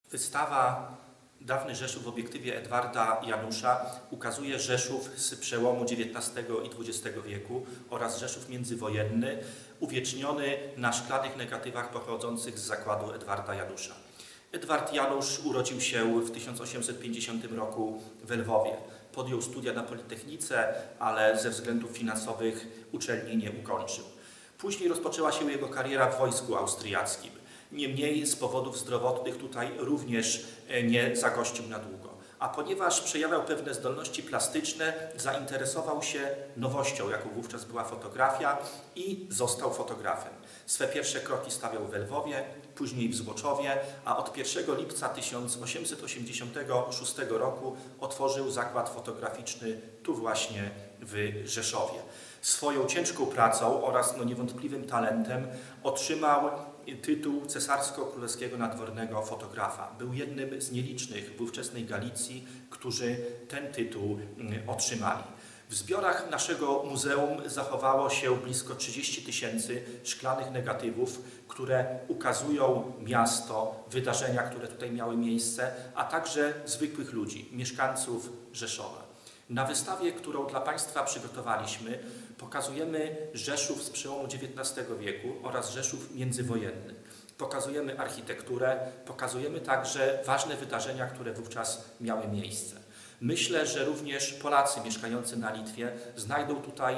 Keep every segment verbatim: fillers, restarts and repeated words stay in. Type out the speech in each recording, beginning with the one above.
Wystawa Dawny Rzeszów w obiektywie Edwarda Janusza ukazuje Rzeszów z przełomu dziewiętnastego i dwudziestego wieku oraz Rzeszów międzywojenny uwieczniony na szklanych negatywach pochodzących z zakładu Edwarda Janusza. Edward Janusz urodził się w tysiąc osiemset pięćdziesiątym roku w Lwowie. Podjął studia na Politechnice, ale ze względów finansowych uczelni nie ukończył. Później rozpoczęła się jego kariera w wojsku austriackim. Niemniej z powodów zdrowotnych tutaj również nie zagościł na długo. A ponieważ przejawiał pewne zdolności plastyczne, zainteresował się nowością, jaką wówczas była fotografia i został fotografem. Swe pierwsze kroki stawiał w Lwowie, później w Złoczowie, a od pierwszego lipca tysiąc osiemset osiemdziesiątego szóstego roku otworzył zakład fotograficzny tu właśnie w Rzeszowie. Swoją ciężką pracą oraz no, niewątpliwym talentem otrzymał tytuł cesarsko-królewskiego nadwornego fotografa. Był jednym z nielicznych w ówczesnej Galicji, którzy ten tytuł otrzymali. W zbiorach naszego muzeum zachowało się blisko trzydzieści tysięcy szklanych negatywów, które ukazują miasto, wydarzenia, które tutaj miały miejsce, a także zwykłych ludzi, mieszkańców Rzeszowa. Na wystawie, którą dla Państwa przygotowaliśmy, pokazujemy Rzeszów z przełomu dziewiętnastego wieku oraz Rzeszów międzywojenny. Pokazujemy architekturę, pokazujemy także ważne wydarzenia, które wówczas miały miejsce. Myślę, że również Polacy mieszkający na Litwie znajdą tutaj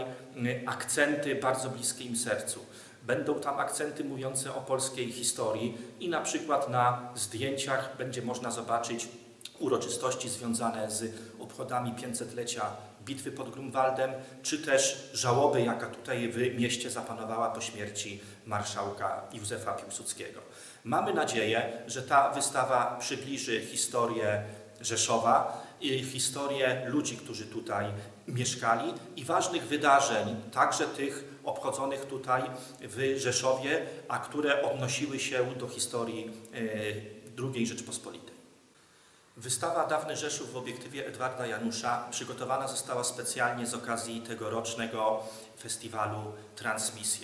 akcenty bardzo bliskie im sercu. Będą tam akcenty mówiące o polskiej historii i na przykład na zdjęciach będzie można zobaczyć uroczystości związane z obchodami pięćsetlecia bitwy pod Grunwaldem, czy też żałoby, jaka tutaj w mieście zapanowała po śmierci marszałka Józefa Piłsudskiego. Mamy nadzieję, że ta wystawa przybliży historię Rzeszowa i historię ludzi, którzy tutaj mieszkali i ważnych wydarzeń, także tych obchodzonych tutaj w Rzeszowie, a które odnosiły się do historii drugiej Rzeczpospolitej. Wystawa Dawny Rzeszów w obiektywie Edwarda Janusza przygotowana została specjalnie z okazji tegorocznego festiwalu Transmisje.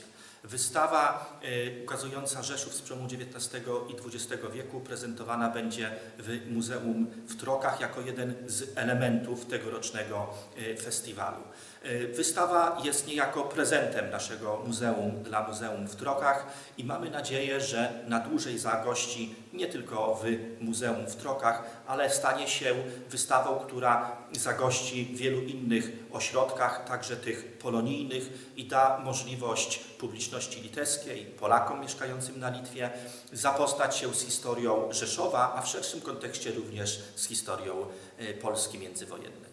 Wystawa y, ukazująca Rzeszów z przełomu dziewiętnastego i dwudziestego wieku prezentowana będzie w Muzeum w Trokach jako jeden z elementów tegorocznego y, festiwalu. Y, wystawa jest niejako prezentem naszego muzeum dla Muzeum w Trokach i mamy nadzieję, że na dłużej zagości nie tylko w Muzeum w Trokach, ale stanie się wystawą, która zagości w wielu innych ośrodkach, także tych polonijnych i da możliwość publiczności litewskiej, Polakom mieszkającym na Litwie, zapoznać się z historią Rzeszowa, a w szerszym kontekście również z historią Polski międzywojennej.